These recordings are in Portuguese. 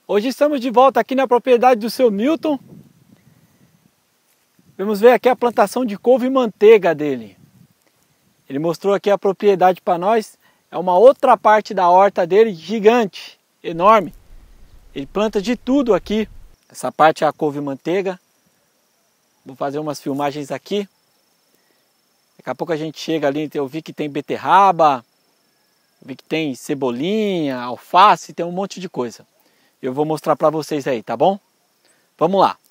Hoje estamos de volta aqui na propriedade do seu Milton. Vamos ver aqui a plantação de couve-manteiga dele. Ele mostrou aqui a propriedade para nós. É uma outra parte da horta dele, gigante, enorme. Ele planta de tudo aqui. Essa parte é a couve-manteiga. Vou fazer umas filmagens aqui. Daqui a pouco a gente chega ali, eu vi que tem beterraba, vi que tem cebolinha, alface, tem um monte de coisa. Eu vou mostrar para vocês aí, tá bom? Vamos lá!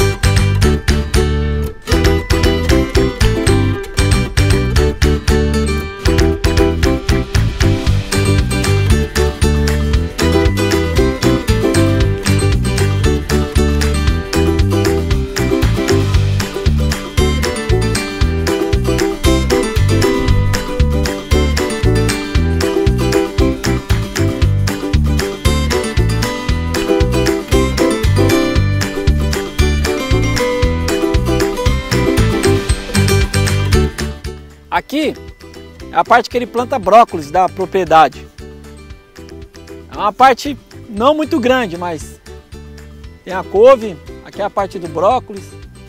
Aqui é a parte que ele planta brócolis da propriedade. É uma parte não muito grande, mas tem a couve, aqui é a parte do brócolis.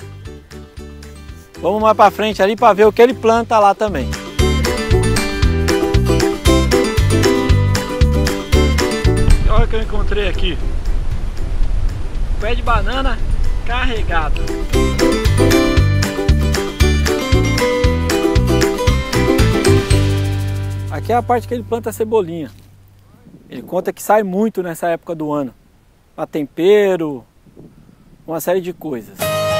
Vamos mais para frente ali para ver o que ele planta lá também. Olha o que eu encontrei aqui. Pé de banana carregado. Aqui é a parte que ele planta a cebolinha. Ele conta que sai muito nessa época do ano. Para tempero, uma série de coisas.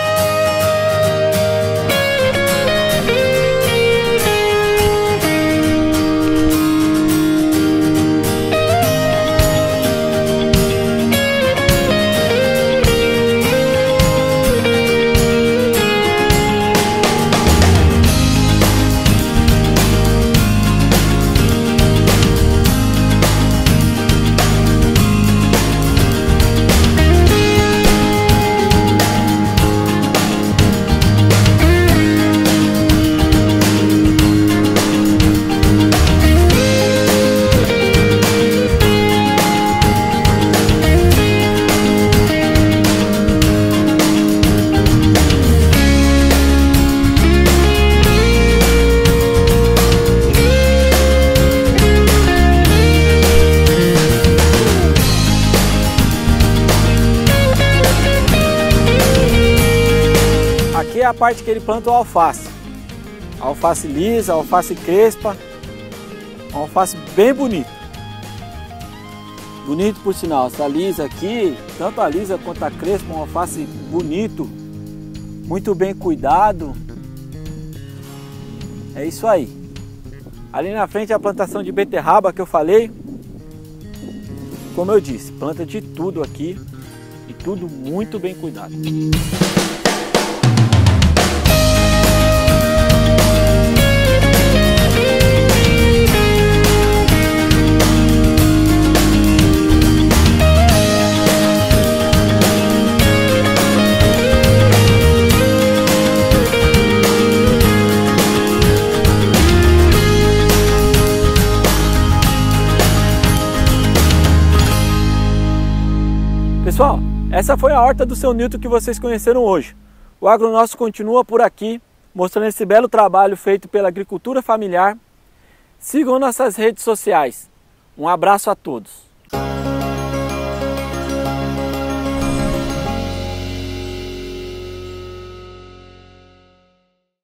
Aqui é a parte que ele planta o alface. Alface lisa, alface crespa. Um alface bem bonito. Bonito por sinal. Essa lisa aqui, tanto a lisa quanto a crespa, um alface bonito. Muito bem cuidado. É isso aí. Ali na frente é a plantação de beterraba que eu falei. Como eu disse, planta de tudo aqui. E tudo muito bem cuidado. Pessoal, essa foi a horta do seu Nilton que vocês conheceram hoje. O Agronosso continua por aqui, mostrando esse belo trabalho feito pela agricultura familiar. Sigam nossas redes sociais. Um abraço a todos.